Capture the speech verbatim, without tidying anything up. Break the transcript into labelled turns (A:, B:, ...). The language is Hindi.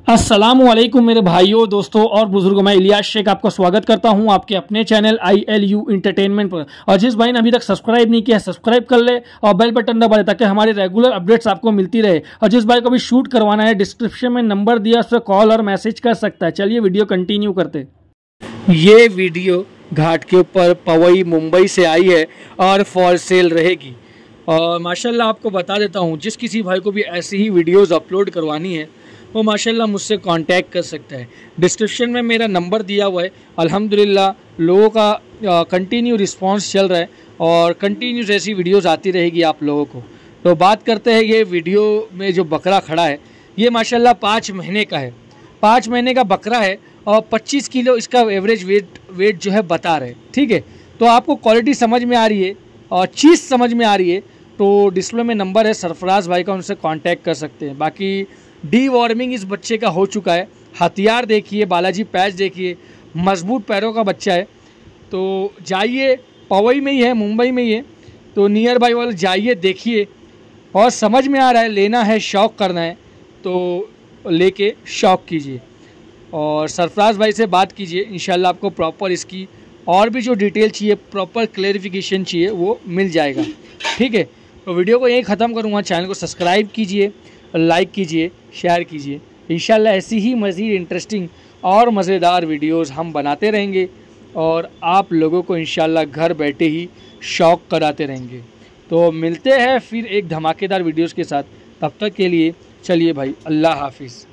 A: अस्सलामुअलैकुम मेरे भाइयों, दोस्तों और बुजुर्गों। मैं इलियास शेख आपका स्वागत करता हूं आपके अपने channel I L U entertainment पर। और जिस भाई ने अभी तक सब्सक्राइब नहीं किया है, सब्सक्राइब कर ले और बेल बटन दबा दे ताकि हमारी रेगुलर अपडेट्स आपको मिलती रहे। और जिस भाई को भी शूट करवाना है, डिस्क्रिप्शन में नंबर दिया, उस पर कॉल और मैसेज कर सकता है। चलिए वीडियो कंटिन्यू करते। ये वीडियो घाट के ऊपर पवई मुंबई से आई है और फॉर सेल रहेगी। और माशाल्लाह आपको बता देता हूँ, जिस किसी भाई को भी ऐसी ही वीडियोस अपलोड करवानी है वो माशाल्लाह मुझसे कांटेक्ट कर सकता है। डिस्क्रिप्शन में मेरा नंबर दिया हुआ है। अल्हम्दुलिल्लाह लोगों का कंटिन्यू रिस्पांस चल रहा है और कंटिन्यूस ऐसी वीडियोस आती रहेगी आप लोगों को। तो बात करते हैं, ये वीडियो में जो बकरा खड़ा है ये माशाल्लाह पाँच महीने का है। पाँच महीने का बकरा है और पच्चीस किलो इसका एवरेज वेट वेट जो है बता रहे। ठीक है, तो आपको क्वालिटी समझ में आ रही है और चीज़ समझ में आ रही है तो डिस्प्ले में नंबर है सरफराज भाई का, उनसे कांटेक्ट कर सकते हैं। बाकी डी वॉर्मिंग इस बच्चे का हो चुका है। हथियार देखिए, बालाजी पैच देखिए, मजबूत पैरों का बच्चा है। तो जाइए, पवई में ही है, मुंबई में ही है, तो नियर बाई वाले जाइए, देखिए और समझ में आ रहा है, लेना है, शौक़ करना है तो लेके शौक़ कीजिए और सरफराज भाई से बात कीजिए। इंशाल्लाह आपको प्रॉपर इसकी और भी जो डिटेल चाहिए, प्रॉपर क्लेरिफिकेशन चाहिए, वो मिल जाएगा। ठीक है, तो वीडियो को यहीं ख़त्म करूँगा। चैनल को सब्सक्राइब कीजिए, लाइक कीजिए, शेयर कीजिए। इंशाल्लाह ऐसी ही मज़ीद इंटरेस्टिंग और मज़ेदार वीडियोस हम बनाते रहेंगे और आप लोगों को इंशाल्लाह घर बैठे ही शौक़ कराते रहेंगे। तो मिलते हैं फिर एक धमाकेदार वीडियोस के साथ। तब तक के लिए चलिए भाई, अल्लाह हाफिज़।